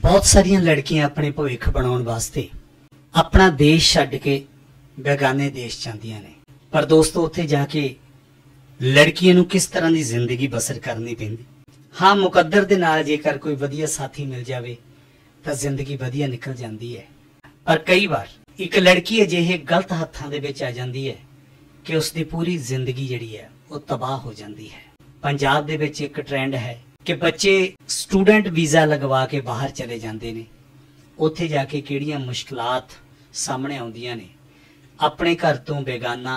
बहुत सारियां लड़कियां अपने भविख बनाने वास्ते अपना देश छड्ड के बेगाने देश जांदियां ने। पर दोस्तों उत्थे जाके लड़कियां नूं किस तरह की जिंदगी बसर करनी पैंदी। हाँ, मुकद्दर दे नाल जेकर कोई वधिया साथी मिल जाए तो जिंदगी वधिया निकल जाती है। पर कई बार एक लड़की अजिहे गलत हत्थां दे विच आ जाती है कि उसकी पूरी जिंदगी जिहड़ी है वो तबाह हो जाती है। पंजाब दे विच एक ट्रेंड है कि बच्चे स्टूडेंट वीज़ा लगवा के बाहर चले जाते हैं। उत्थे जाके किहड़ियां मुश्किलात सामने आउंदियां ने, अपने घर तो बेगाना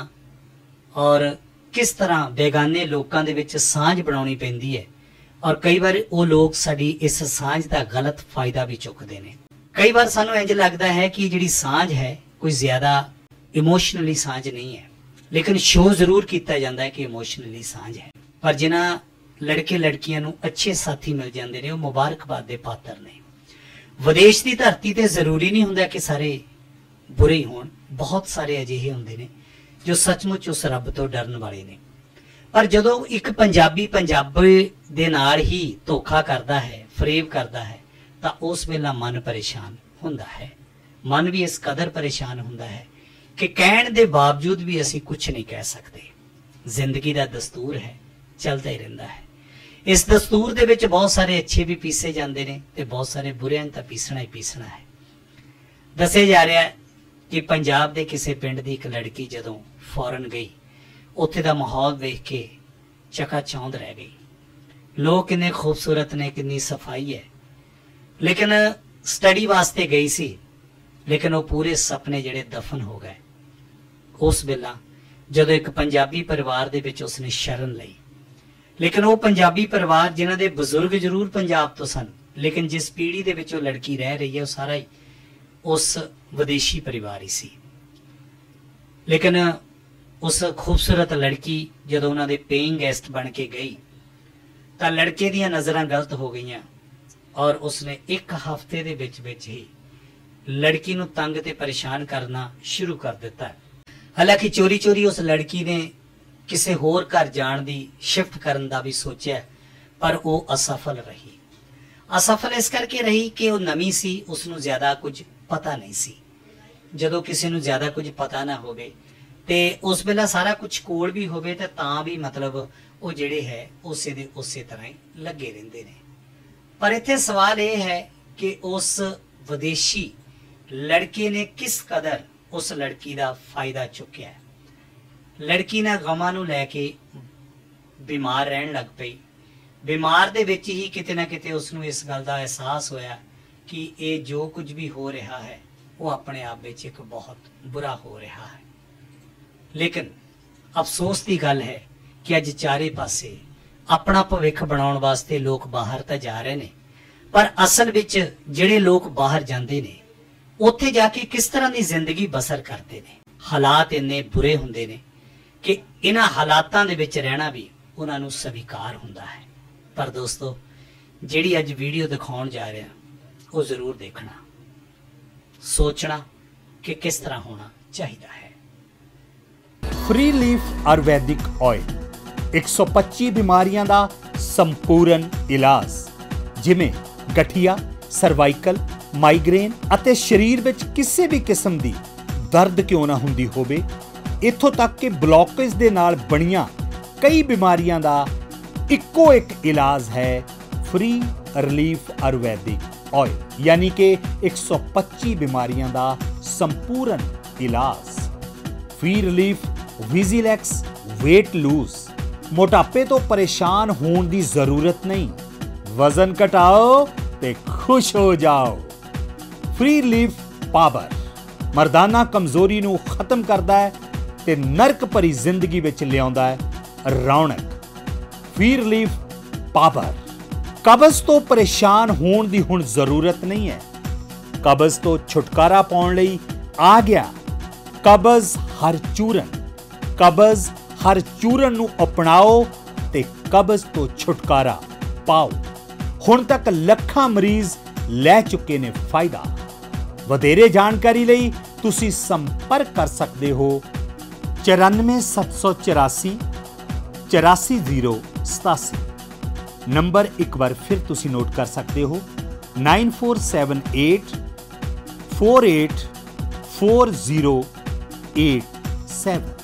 और किस तरह बेगाने लोगों दे विच सांझ बनाउणी पैंदी है। और कई बार वो लोग साडी इस सांझ का गलत फायदा भी चुकते हैं। कई बार सानू इंज लगता है कि जिहड़ी सांझ है कोई ज्यादा इमोशनली सांझ नहीं है, लेकिन शो जरूर किया जाता है कि इमोशनली सांझ है। पर जिन्हां लड़के लड़कियां नूं अच्छे साथी मिल जाते हैं वो मुबारकबाद के पात्र ने। विदेश की धरती ते जरूरी नहीं हुंदा कि सारे बुरे ही होण, बहुत सारे अजिहे हुंदे ने जो सचमुच उस रब तो डरन वाले ने। पर जदों एक पंजाबी दे नाल ही धोखा करता है, फरेब करता है, तो उस वेला मन परेशान हुंदा है। मन भी इस कदर परेशान हुंदा है कि कहण दे बावजूद भी असीं कुछ नहीं कह सकते। जिंदगी का दस्तूर है, चलता ही रहिंदा है। इस दस्तूर दे विच बहुत सारे अच्छे भी पीसे जाते हैं तो बहुत सारे बुरे तो पीसना ही पीसना है। दस्सिया जा रहा है कि पंजाब के किसी पिंड की एक लड़की जदों फॉरन गई, उत्थे दा माहौल देख के चकाचौंध रह गई। लोग कितने खूबसूरत ने, कितनी सफाई है, लेकिन स्टडी वास्ते गई सी, लेकिन वो पूरे सपने जिहड़े दफन हो गए। उस वेला जदों एक पंजाबी परिवार दे विच उसने शरण लई, लेकिन वो पंजाबी परिवार जिन्हां दे बजुर्ग जरूर पंजाब तो सन, लेकिन जिस पीढ़ी दे विच वो लड़की रह रही है वो सारा ही उस विदेशी परिवार ही सी। लेकिन उस खूबसूरत लड़की जदों उन्हां दे पेइंग गेस्ट बन के गई तो लड़के दियां नज़रां गलत हो गईयां और उसने एक हफ्ते दे विच ही लड़की नूं तंग ते परेशान करना शुरू कर दिता। हालांकि चोरी चोरी उस लड़की ने किसी होर घर जाण दी शिफ्ट करन दा भी सोचा, पर वो असफल रही। असफल इस करके रही कि वो नवी सी, उसनूं ज्यादा कुछ पता नहीं सी। जदों किसी नूं ज्यादा कुछ पता ना होवे ते उस वेला सारा कुछ कोल भी होवे ते तां भी मतलब वो जिहड़े है उसे दे उसे तरह ही लगे रहिंदे ने। पर इत्थे सवाल ये है कि उस विदेशी लड़के ने किस कदर उस लड़की का फायदा चुक्या है। लड़की ने गमां नूं लैके बीमार रहन लग पई। बीमार दे विच ही किते ना किते उसनूं इस गल का एहसास होया कि ये जो कुछ भी हो रहा है वो अपने आप विच एक बहुत बुरा हो रहा है। लेकिन अफसोस की गल है कि अज चारे पासे अपना भविख बनाउण वास्ते लोग बाहर तो जा रहे हैं, पर असल विच जिहड़े लोग बाहर जाते हैं उत्थे जाके किस तरह की जिंदगी बसर करते हैं। हालात इन्ने बुरे हुंदे ने कि इन्हां हालातां दे विच रहना भी उन्हां नूं स्वीकार हुंदा है। पर दोस्तों जिहड़ी अज वीडियो दिखाउण जा रहे हैं वो जरूर देखना, सोचना कि किस तरह होना चाहिए है। फ्री लीफ आयुर्वैदिक ऑयल 125 बीमारियां दा संपूर्ण इलाज, जिमें गठिया, सर्वाइकल, माइग्रेन अते शरीर विच किसी भी किस्म दी दर्द क्यों ना हुंदी होवे, इत्थों तक कि ब्लॉकेज दे नाल बणियां कई बीमारियां दा इक्को एक इलाज है फ्री रिलीफ आयुर्वैदिक ऑयल, यानी कि 125 बीमारियां दा संपूर्ण इलाज। Free relief Vigilax weight lose, मोटापे तो परेशान होने की जरूरत नहीं, वजन घटाओ ते खुश हो जाओ। फ्री रिलीफ पावर मर्दाना कमजोरी नूं खत्म करता है ते नरक भरी जिंदगी विच लियाउंदा है रौनक। फ्री रिलीफ पावर कब्ज तो परेशान होने की हुण जरूरत नहीं है। कब्ज तो छुटकारा पाउण लई आ गया कब्ज हर चूरन। कब्ज हर चूरन नूं अपनाओ ते कब्ज तो छुटकारा पाओ। हुण तक लखां मरीज लै चुके ने फायदा। वधेरे जानकारी लई तुसी संपर्क कर सकते हो 94 784 84 087। नंबर एक बार फिर तुसी नोट कर सकते हो 9478 484087।